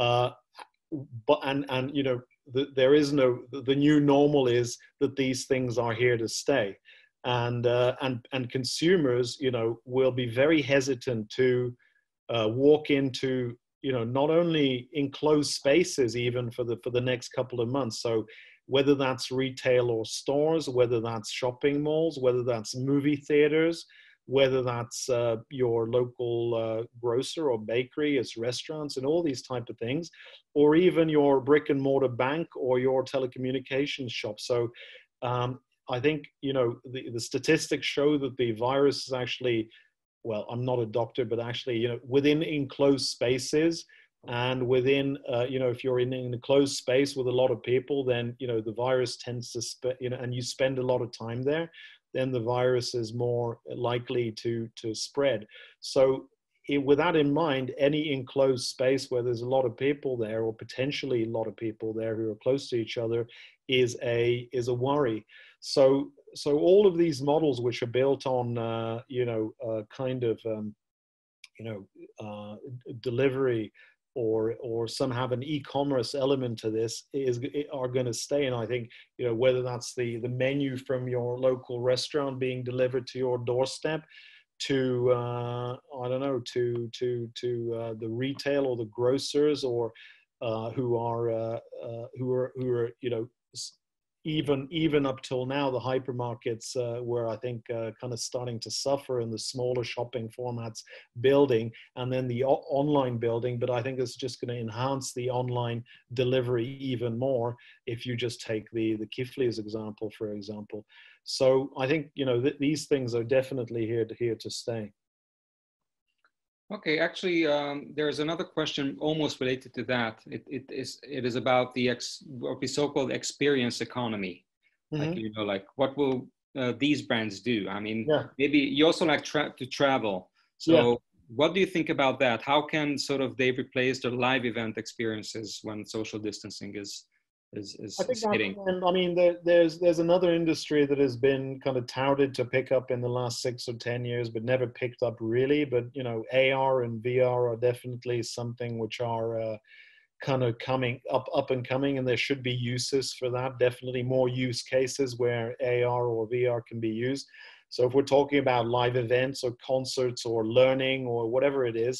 There is the new normal is that these things are here to stay, and consumers, will be very hesitant to walk into, not only enclosed spaces even for the next couple of months. So whether that's retail or stores, whether that's shopping malls, whether that's movie theaters, whether that's your local grocer or bakery, as restaurants and all these type of things, or even your brick and mortar bank or your telecommunications shop. So I think, the statistics show that the virus is actually, well, I'm not a doctor, but actually, within enclosed spaces and within, if you're in an enclosed space with a lot of people, then, the virus tends to, and you spend a lot of time there, then the virus is more likely to spread. So with that in mind, any enclosed space where there's a lot of people there, or potentially a lot of people there who are close to each other, is a worry. So all of these models, which are built on, delivery, or some have an e-commerce element to this, are going to stay. And I think, whether that's the menu from your local restaurant being delivered to your doorstep, to the retail or the grocers, or who are even up till now, the hypermarkets were, I think, kind of starting to suffer, in the smaller shopping formats building, and then the online building. But I think it's just going to enhance the online delivery even more, if you just take the Kifli's example, for example. So I think, these things are definitely here to stay. Okay, actually, there's another question almost related to that. It is about what we so-called experience economy. Mm-hmm. Like what will these brands do? I mean, yeah. Maybe you also like to travel. So yeah. What do you think about that? How can sort of they replace their live event experiences when social distancing is hitting? And I mean, there's another industry that has been kind of touted to pick up in the last 6 or 10 years, but never picked up really. But AR and VR are definitely something which are kind of coming up and coming, and there should be uses for that. Definitely more use cases where AR or VR can be used. So if we're talking about live events or concerts or learning or whatever it is,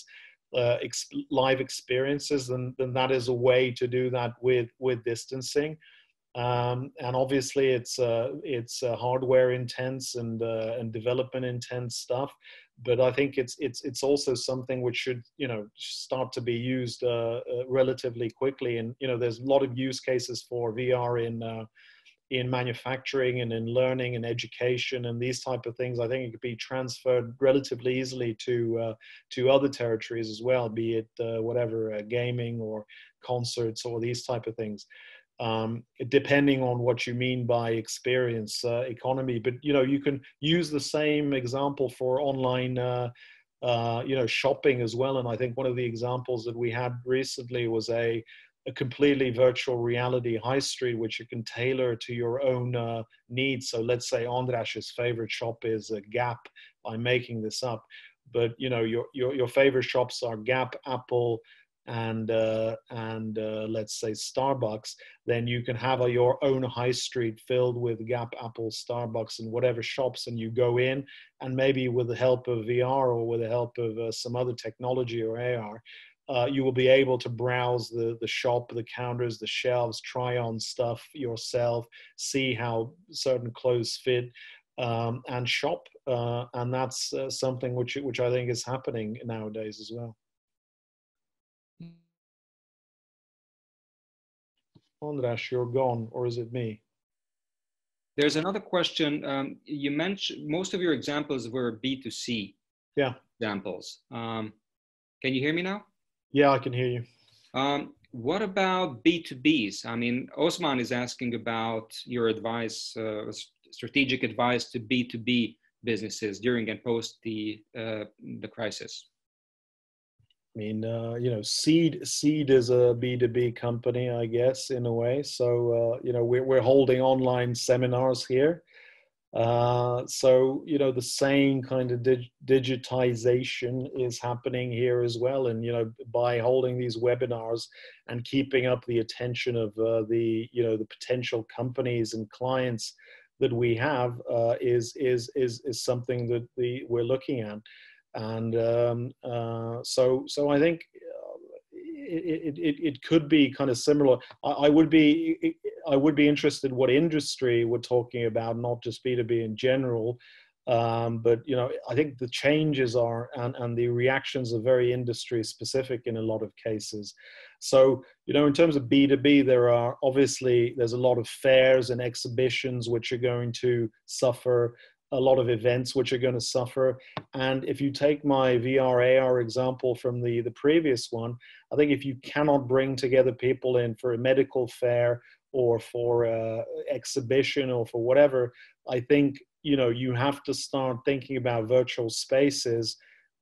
live experiences, then that is a way to do that with distancing. And obviously it's hardware intense and development intense stuff. But I think it's also something which should, you know, start to be used relatively quickly. And you know, there's a lot of use cases for VR in manufacturing and in learning and education and these type of things. I think it could be transferred relatively easily to other territories as well, be it whatever, gaming or concerts or these type of things. Depending on what you mean by experience economy. But you know, you can use the same example for online you know, shopping as well. And I think one of the examples that we had recently was a completely virtual reality high street, which you can tailor to your own needs. So let's say András's favorite shop is Gap. I'm making this up, but you know, your favorite shops are Gap, Apple, and let's say Starbucks. Then you can have your own high street filled with Gap, Apple, Starbucks, and whatever shops, and you go in, and maybe with the help of VR or with the help of some other technology or AR, you will be able to browse the shop, the counters, the shelves, try on stuff yourself, see how certain clothes fit, and shop. And that's something which I think is happening nowadays as well. András, you're gone, or is it me? There's another question. You mentioned most of your examples were B2C examples. Can you hear me now? Yeah, I can hear you. What about B2Bs? I mean, Osman is asking about your advice, strategic advice to B2B businesses during and post the crisis. I mean, you know, Seed is a B2B company, I guess, in a way. So, you know, we're holding online seminars here. So, you know, the same kind of digitization is happening here as well. And, you know, by holding these webinars and keeping up the attention of the, you know, the potential companies and clients that we have is something that we're looking at. And so I think it could be kind of similar. I would be interested what industry we're talking about, not just B2B in general. But you know, I think the changes are and the reactions are very industry specific in a lot of cases. So you know, in terms of B2B, there's a lot of fairs and exhibitions which are going to suffer, a lot of events which are going to suffer. And if you take my VR AR example from the previous one, I think if you cannot bring together people in for a medical fair or for exhibition or for whatever, I think, you know, you have to start thinking about virtual spaces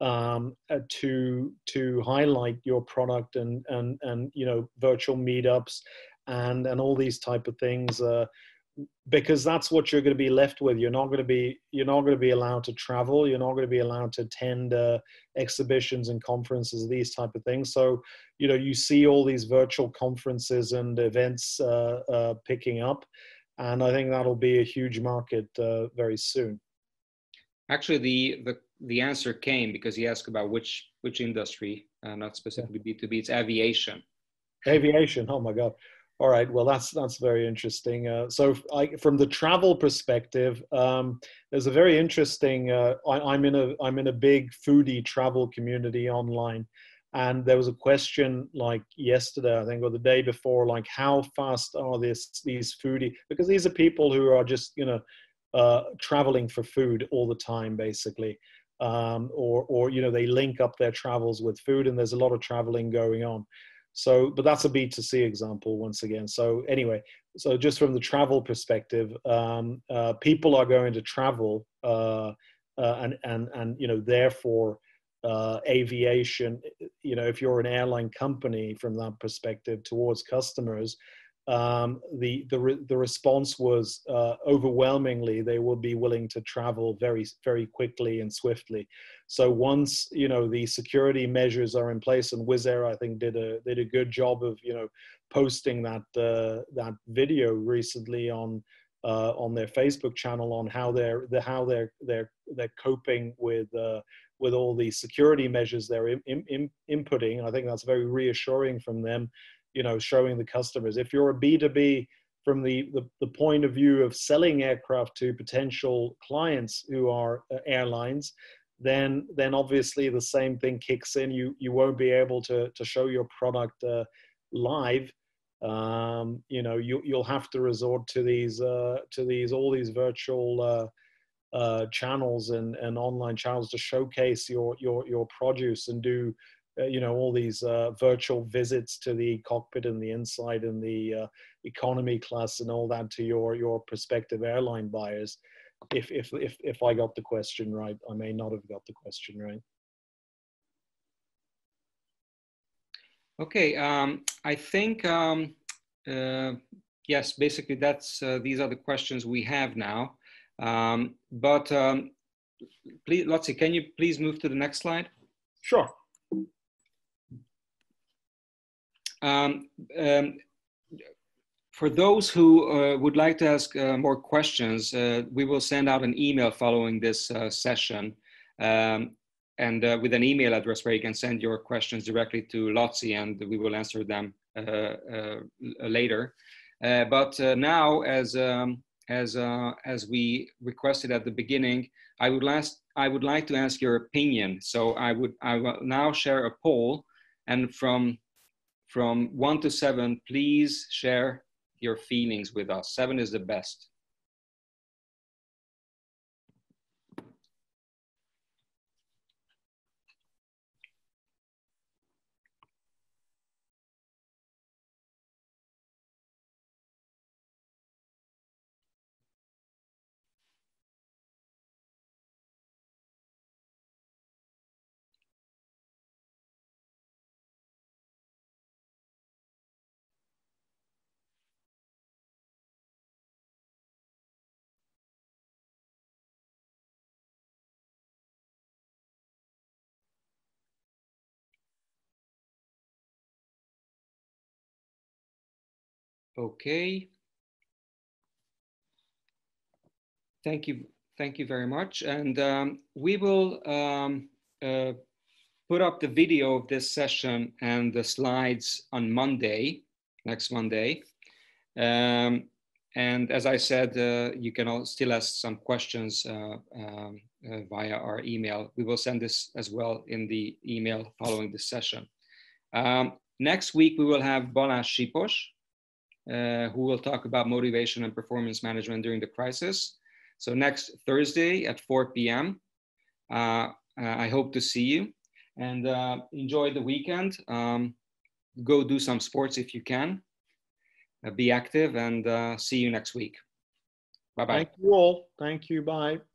to highlight your product and you know, virtual meetups and all these type of things. Because that's what you're going to be left with. You're not going to be allowed to travel. You're not going to be allowed to attend exhibitions and conferences, these type of things. So, you know, you see all these virtual conferences and events picking up, and I think that'll be a huge market very soon. Actually, the answer came because he asked about which industry, not specifically B2B. It's aviation. Aviation. Oh my God. All right. Well, that's very interesting. So, from the travel perspective, there's a very interesting. I'm in a big foodie travel community online, and there was a question like yesterday, I think, or the day before, like how fast are these foodie? Because these are people who are just, you know, traveling for food all the time, basically, or you know, they link up their travels with food, and there's a lot of traveling going on. So, but that's a B2C example once again. So anyway, so just from the travel perspective, people are going to travel, and you know, therefore, aviation, you know, if you're an airline company from that perspective towards customers, the response was overwhelmingly they will be willing to travel very, very quickly and swiftly. So once, you know, the security measures are in place, and Wizz Air, I think, did a good job of, you know, posting that video recently on their Facebook channel on how they're coping with all the security measures they're inputting. I think that's very reassuring from them, you know, showing the customers. If you're a B2B from the point of view of selling aircraft to potential clients who are airlines, then obviously the same thing kicks in. You won't be able to show your product live. You'll have to resort to all these virtual channels and online channels to showcase your produce and do all these virtual visits to the cockpit and the inside and the economy class and all that to your prospective airline buyers. If I got the question right, I may not have got the question right. Okay, I think yes, basically that's these are the questions we have now. Please, Lotzi, can you please move to the next slide? Sure. For those who would like to ask more questions, we will send out an email following this session, and with an email address where you can send your questions directly to Lotzi, and we will answer them later. Now, as we requested at the beginning, I would like to ask your opinion. So I will now share a poll, and from 1 to 7, please share your feelings with us. 7 is the best. Okay. Thank you very much. And we will put up the video of this session and the slides on Monday, next Monday. And as I said, you can all still ask some questions via our email. We will send this as well in the email following this session. Next week, we will have Balázs Sipos, who will talk about motivation and performance management during the crisis. So next Thursday at 4 p.m. I hope to see you, and enjoy the weekend. Go do some sports if you can. Be active, and see you next week. Bye-bye. Thank you all. Thank you. Bye.